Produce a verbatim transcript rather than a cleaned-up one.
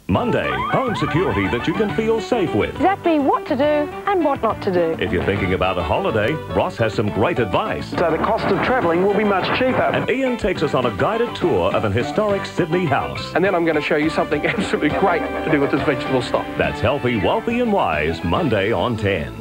Monday, home security that you can feel safe with. Exactly what to do and what not to do. If you're thinking about a holiday, Ross has some great advice. So the cost of travelling will be much cheaper. And Ian takes us on a guided tour of an historic Sydney house. And then I'm going to show you something absolutely great to do with this vegetable stock. That's Healthy, Wealthy and Wise, Monday on ten.